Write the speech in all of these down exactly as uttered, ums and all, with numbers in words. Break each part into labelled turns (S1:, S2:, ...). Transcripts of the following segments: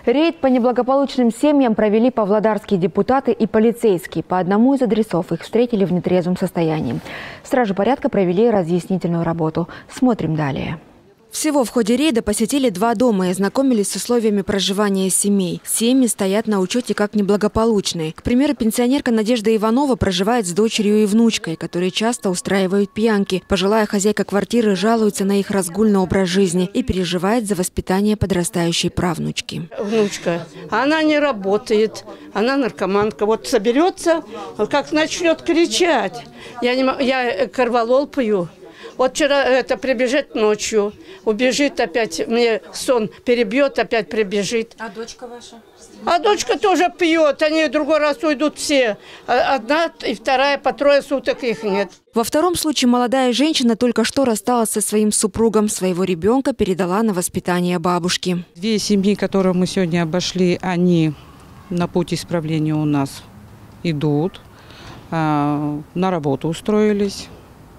S1: Рейд по неблагополучным семьям провели павлодарские депутаты и полицейские. По одному из адресов их встретили в нетрезвом состоянии. Стражи порядка провели разъяснительную работу. Смотрим далее. Всего в ходе рейда посетили два дома и ознакомились с условиями проживания семей. Семьи стоят на учете как неблагополучные. К примеру, пенсионерка Надежда Иванова проживает с дочерью и внучкой, которые часто устраивают пьянки. Пожилая хозяйка квартиры жалуется на их разгульный образ жизни и переживает за воспитание подрастающей правнучки.
S2: Внучка, она не работает, она наркоманка. Вот соберется, как начнет кричать. Я, не, я корвалол пью. Вот вчера это прибежит ночью, убежит опять, мне сон перебьет, опять прибежит.
S3: А дочка ваша?
S2: А дочка тоже пьет, они другой раз уйдут все. Одна и вторая, по трое суток их нет.
S1: Во втором случае молодая женщина только что рассталась со своим супругом. Своего ребенка передала на воспитание бабушки.
S4: Две семьи, которые мы сегодня обошли, они на пути исправления у нас идут, на работу устроились.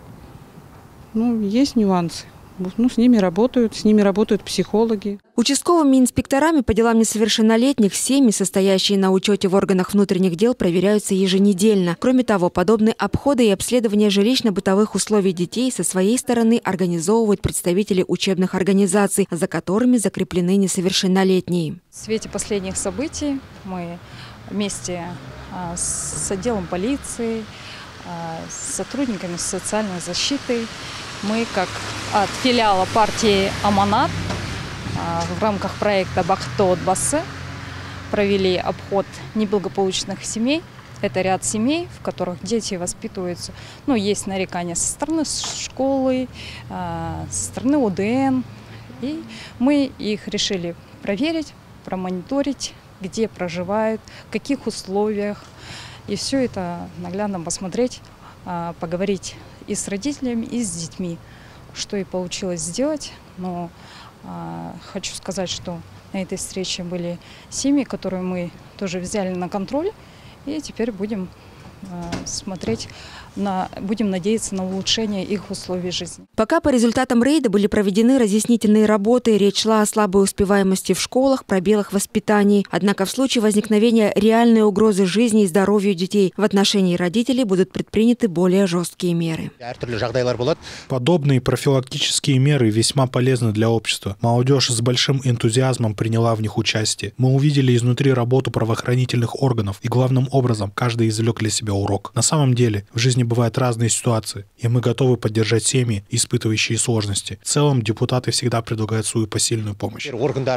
S4: Ну, есть нюансы. Ну, с ними работают, с ними работают психологи.
S1: Участковыми инспекторами по делам несовершеннолетних семьи, состоящие на учете в органах внутренних дел, проверяются еженедельно. Кроме того, подобные обходы и обследования жилищно-бытовых условий детей со своей стороны организовывают представители учебных организаций, за которыми закреплены несовершеннолетние.
S3: В свете последних событий мы вместе с отделом полиции, с сотрудниками социальной защиты, мы, как от филиала партии «Аманат», в рамках проекта «Бахто Бассе» провели обход неблагополучных семей. Это ряд семей, в которых дети воспитываются. Ну, есть нарекания со стороны школы, со стороны У Дэ Эн. И мы их решили проверить, промониторить, где проживают, в каких условиях. И все это наглядно посмотреть, поговорить и с родителями, и с детьми, что и получилось сделать. Но э, хочу сказать, что на этой встрече были семьи, которые мы тоже взяли на контроль, и теперь будем э, смотреть, на, будем надеяться на улучшение их условий жизни.
S1: Пока по результатам рейда были проведены разъяснительные работы, речь шла о слабой успеваемости в школах, пробелах в воспитании. Однако в случае возникновения реальной угрозы жизни и здоровью детей в отношении родителей будут предприняты более жесткие меры.
S5: Подобные профилактические меры весьма полезны для общества. Молодежь с большим энтузиазмом приняла в них участие. Мы увидели изнутри работу правоохранительных органов и главным образом каждый извлек для себя урок. На самом деле в жизни бывают разные ситуации, и мы готовы поддержать семьи, испытывающие сложности. В целом, депутаты всегда предлагают свою посильную помощь.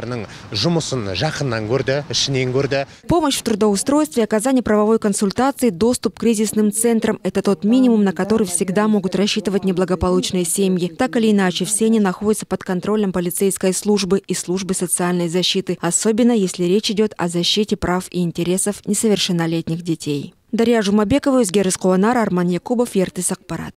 S1: Помощь в трудоустройстве, оказание правовой консультации, доступ к кризисным центрам – это тот минимум, на который всегда могут рассчитывать неблагополучные семьи. Так или иначе, все они находятся под контролем полицейской службы и службы социальной защиты, особенно если речь идет о защите прав и интересов несовершеннолетних детей. Дарья Жумабекова, Изгерес Куанар, Арман Якубов, Ертис Акпарат.